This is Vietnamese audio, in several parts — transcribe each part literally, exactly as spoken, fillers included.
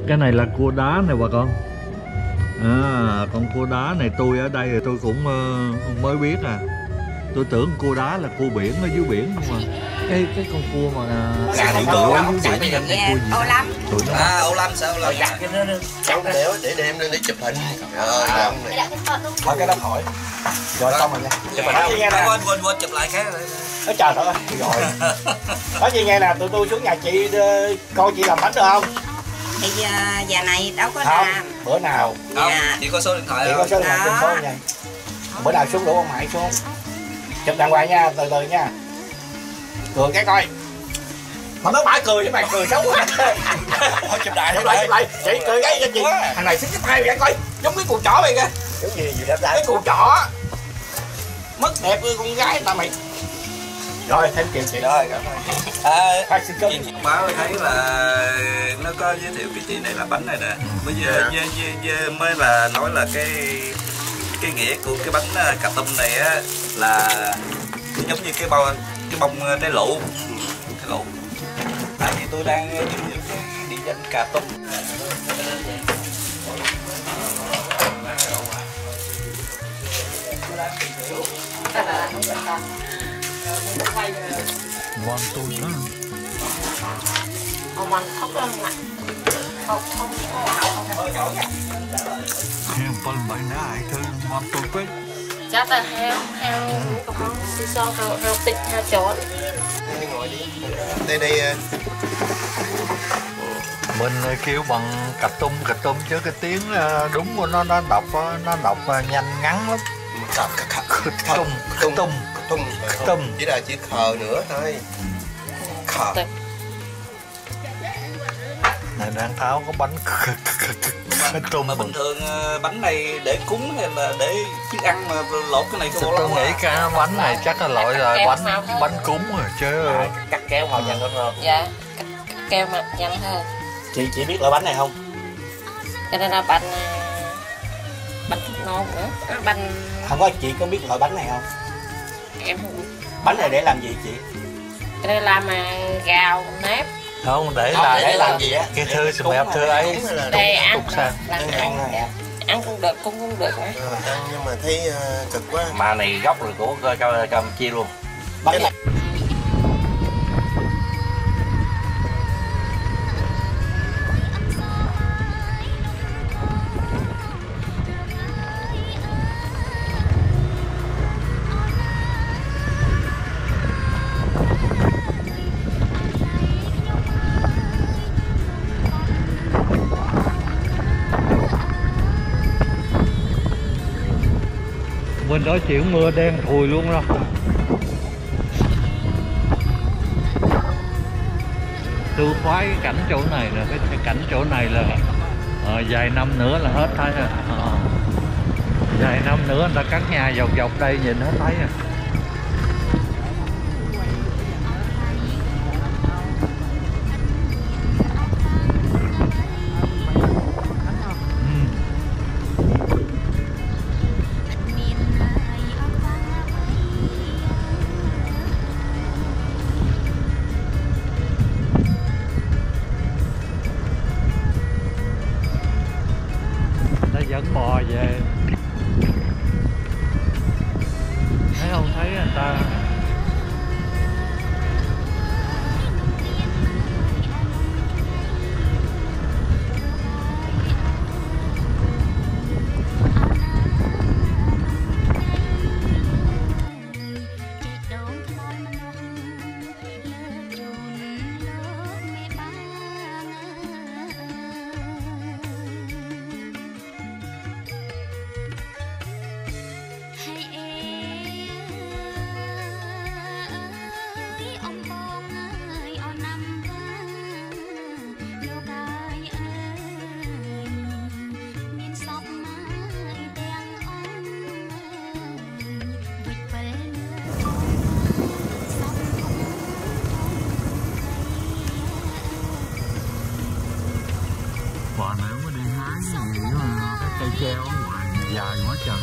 Cái này là cua đá này bà con. À, con cua đá này tôi ở đây thì tôi cũng uh, mới biết à. Tôi tưởng cua đá là cua biển ở dưới biển không à. Cái cái con cua mà cà điện tử ở dưới biển là cua gì? Ô Lâm. À, Ô Lâm sao Ô Lâm? Cháu đéo để đem lên để chụp hình. Rồi, ông này. Thôi cái đó hỏi. Rồi xong rồi nha. Chụp hình nghe nè. Quên quên quên chụp lại cái. Nói trời ơi, rồi. Nói gì nghe nè, tụi tôi xuống nhà chị coi chị làm bánh được không? Thì giờ, giờ này đâu có không, làm. bữa nào. Không, chị có số điện thoại chị không? Chị có số điện thoại trên số nha. Bữa nào xuống đủ ông Mại xuống. Chụp đàng hoàng nha, từ từ nha. Cười cái coi. Mà nó bãi cười với mày cười xấu quá. Thôi chụp đại chụp lại, chụp lại. Chị cười cái cho chị. Thằng này xích cái tay vậy coi. Giống cái cù chỏ mày kìa. Giống gì gì đó đây. Cái cù chỏ. Mất đẹp với con gái ta mày. Rồi, thêm chuyện chị đó. À, chị báo thấy là nó có giới thiệu cái chị này là bánh này nè. Bây giờ yeah. dê, dê, dê mới là nói là cái cái nghĩa của cái bánh cà tôm này á là giống như cái bao cái bông trái lụ. Trái lụ. Tại vì tôi đang tìm hiểu cái địa danh cà tôm. Ngon tôi đó. Ông ăn khóc lắm ạ. Không, không, không. Heo phân bảy ná ai thư ngon tôi quên. Chắc là heo, heo, có món xì son, heo, heo tịch, heo chó. Đi ngồi đi. Đây đây. Mình kêu bằng cà tôm cà tôm chứ cái tiếng đúng của nó nó đọc nó đọc nhanh ngắn lắm. Tôm tôm tôm tôm chỉ là chữ khờ nữa thôi. Khờ. Này đang tháo có bánh tôm mà bình thường bánh này để cúng hay là để chiếc ăn mà lột cái này có tôi nghĩ cái bánh này chắc là loại là bánh bánh cúng rồi chứ. Cắt keo màu nhanh hơn. Dạ, cắt keo mà nhanh hơn. Chị chỉ biết loại bánh này không? Cái này là bánh bánh non nữa, bánh không có. Chị có biết loại bánh này không? Em không biết. Bánh này để làm gì chị? Cái này làm mà gạo nếp. Không để không, là để làm gì á? Cái thư sự đẹp thư ấy để ăn sang. ăn ăn ăn cũng được cũng không được nữa. Ăn nhưng mà thấy uh, cực quá. Mà này gốc rồi của Campuchia luôn. Bánh này. Bên đó chuyển mưa đen thùi luôn đó. Tôi khoái cái cảnh chỗ này là cái, cái cảnh chỗ này là uh, vài năm nữa là hết thấy rồi. Uh, vài năm nữa người ta cắt nhà dọc dọc đây nhìn hết thấy rồi. Dẫn bò về thấy không, thấy người ta bà nếu mà đi hái gì mà cái cây treo ở ngoài dài quá trời.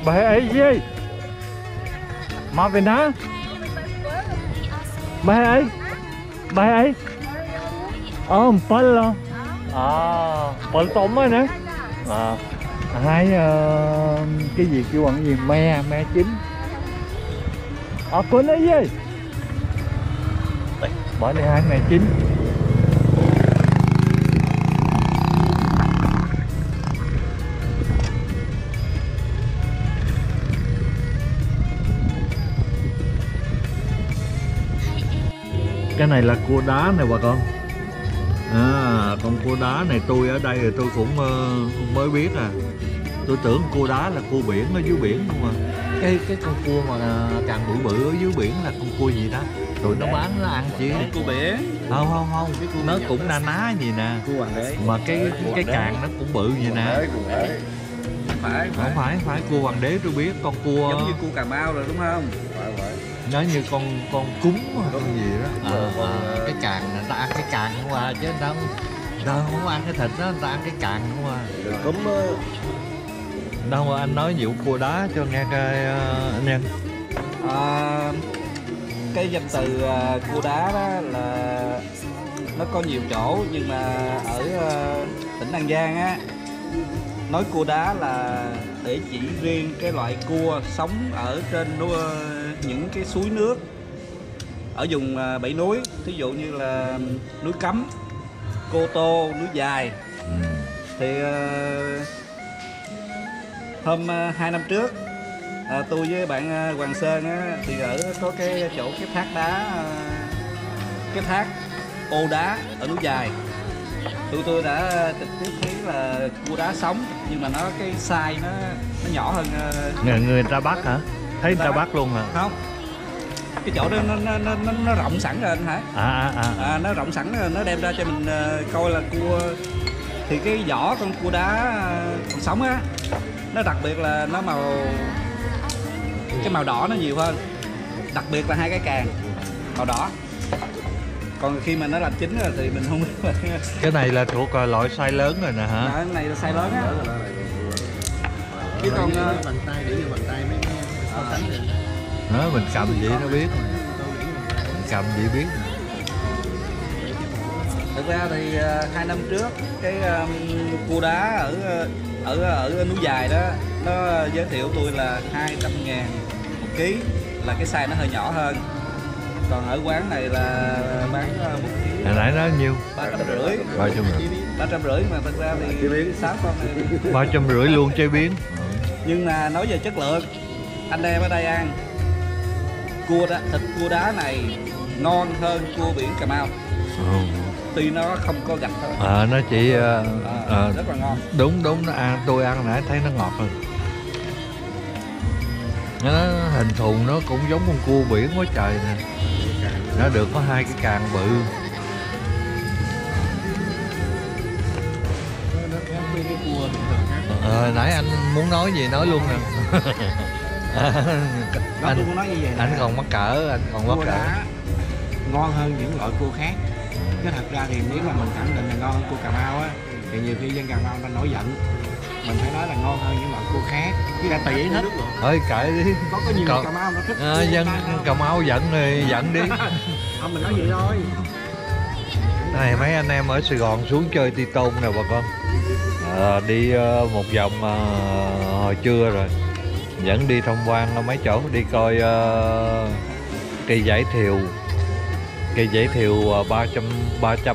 Bahaya gì? Maafin ha? Bahaya? Bahaya? Oh, empal lah. À, empal tôm á nè. À, hai uh, cái gì kêu bằng gì me me chín. À, con ấy gì? Bỏ đi hai me chín. Cái này là cua đá này bà con. À, con cua đá này tôi ở đây thì tôi cũng uh, mới biết à. Tôi tưởng cua đá là cua biển ở dưới biển không à. Cái cái con cua mà càng bự bự ở dưới biển là con cua gì đó? Tụi nó bán nó ăn chị. Cua biển. Không không không, nó cũng na ná gì nè. Cua hoàng đế. Mà cái cái, cái càng nó cũng bự gì nè. Phải, không phải phải cua hoàng đế tôi biết, con cua giống như cua Cà Mau rồi đúng không? Phải phải. nó như con con cúng con gì đó. À, à, cái càng người ta ăn cái càng không à, chứ đâu đâu không ăn cái thịt đó, người ta ăn cái càng không à. Cúm Đâu mà anh nói vụ cua đá cho nghe coi uh, anh em. À, cái danh từ uh, cua đá đó là nó có nhiều chỗ, nhưng mà ở uh, tỉnh An Giang á, nói cua đá là để chỉ riêng cái loại cua sống ở trên núi, những cái suối nước ở vùng uh, bảy núi, thí dụ như là núi Cấm, Cô Tô, núi Dài. Ừ. Thì uh, hôm uh, hai năm trước à, tôi với bạn uh, Hoàng Sơn á, thì ở có cái chỗ cái thác đá uh, cái thác Ô Đá ở núi Dài, tụi tôi đã trực tiếp thấy là cua đá sống, nhưng mà nó cái size nó nó nhỏ hơn uh, người, người ta bắt hả? Thấy người ta bắt luôn hả? Không, cái chỗ đó nó nó nó, nó, nó rộng sẵn rồi anh hả? À à à, À, nó rộng sẵn rồi, nó đem ra cho mình uh, coi là cua. Thì cái vỏ con cua đá uh, còn sống á, nó đặc biệt là nó màu, cái màu đỏ nó nhiều hơn, đặc biệt là hai cái càng màu đỏ. Còn khi mà nó làm chín rồi thì mình không biết. cái này là thuộc loại size lớn rồi nè hả? À, cái này là size lớn á. Chứ còn uh, bàn tay để vô bàn tay mấy cái so sánh này. Đó, mình cầm vậy nó biết, mình cầm vậy biết. Thực ra thì uh, hai năm trước cái um, cua đá ở ở ở núi Dài đó, nó giới thiệu tôi là hai trăm ngàn một ký, là cái size nó hơi nhỏ hơn. Còn ở quán này là bán uh, một ký Hồi nãy nói nhiêu? ba trăm rưỡi. Ba trăm rưỡi. Ba trăm rưỡi mà thực ra thì sáu con này. Ba trăm rưỡi luôn chế biến. Nhưng mà nói về chất lượng, anh em ở đây ăn cua đá, thịt cua đá này ngon hơn cua biển Cà Mau. Ừ. Tuy nó không có gạch thôi. À, nó chỉ uh, À, uh, rất là ngon. đúng đúng nó ăn, tôi ăn nãy thấy nó ngọt hơn. Nó hình thù nó cũng giống con cua biển quá trời nè. Nó được có hai cái càng bự. Ờ, nãy anh muốn nói gì nói luôn nè. Đó, anh tôi muốn nói như vậy nè. anh còn mắc cỡ, anh còn mắc Cua cỡ. đá ngon hơn những loại cua khác. Chứ thật ra thì nếu mà mình khẳng định là ngon hơn cua Cà Mau á, thì nhiều khi dân Cà Mau nó nổi giận. Mình phải nói là ngon hơn những loại cua khác, chứ đã tùy ý thích. Thôi kệ đi. Có có nhiều Còn- người Cà Mau nó thích. À, cua dân ta. Cà Mau giận thì giận đi. Không, mình nói vậy thôi. Này mấy anh em ở Sài Gòn xuống chơi Ti Tôn nè bà con. À, đi uh, một vòng uh, hồi trưa rồi, dẫn đi tham quan mấy chỗ, đi coi uh, cây vải thiều, cây vải thiều uh, ba trăm ba trăm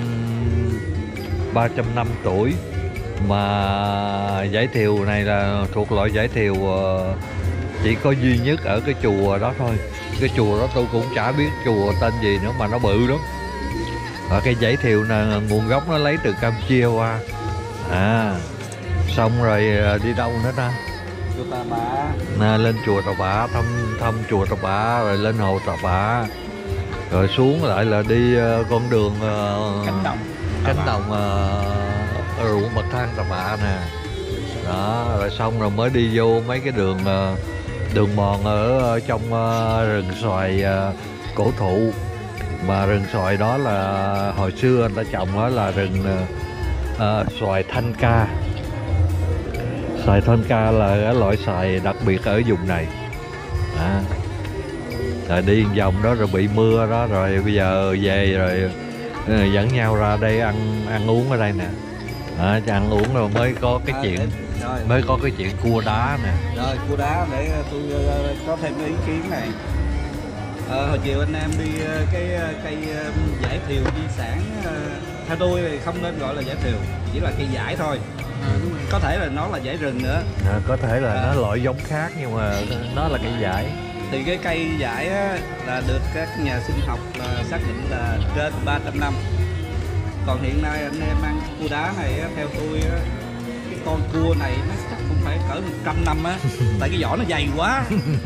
ba trăm năm tuổi, mà vải thiều này là thuộc loại vải thiều uh, chỉ có duy nhất ở cái chùa đó thôi. Cái chùa đó tôi cũng chả biết chùa tên gì nữa mà nó bự lắm. Ở cây vải thiều nè, nguồn gốc nó lấy từ Campuchia qua. À, xong rồi đi đâu nữa ta? Chùa Tà Bạ. Nè, lên chùa Tà Bạ, thăm thăm chùa Tà Bạ, rồi lên hồ Tà Bạ, rồi xuống lại là đi uh, con đường uh, Cánh đồng. cánh đồng uh, ruộng bậc thang Tà Bạ nè. Đó, rồi xong rồi mới đi vô mấy cái đường uh, đường mòn ở trong uh, rừng xoài uh, cổ thụ. Mà rừng xoài đó là hồi xưa người ta trồng đó là rừng uh, xoài thanh ca. Xoài Tonka là cái loại xoài đặc biệt ở vùng này. À. Rồi đi vòng đó rồi bị mưa đó, rồi bây giờ về rồi dẫn nhau ra đây ăn ăn uống ở đây nè. À, ăn uống rồi mới có cái chuyện rồi. mới có cái chuyện cua đá nè. Rồi cua đá để tôi có thêm cái ý kiến này. À, hồi chiều anh em đi cái cây giải thiều di sản, theo tôi thì không nên gọi là giải thiều, chỉ là cây giải thôi. À, có thể là nó là giải rừng nữa. À, có thể là à. nó loại giống khác nhưng mà nó là cây giải. Thì cái cây giải á, là được các nhà sinh học là xác định là trên ba trăm năm. Còn hiện nay anh em ăn cua đá này á, theo tôi á, cái con cua này nó chắc cũng phải cỡ một trăm năm á. Tại cái vỏ nó dày quá.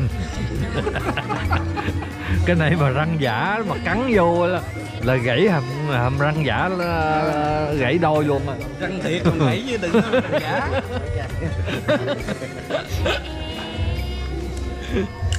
Cái này mà răng giả mà cắn vô là, là gãy hàm, hàm răng giả là gãy đôi luôn mà. Răng thiệt còn gãy chứ đừng có răng giả.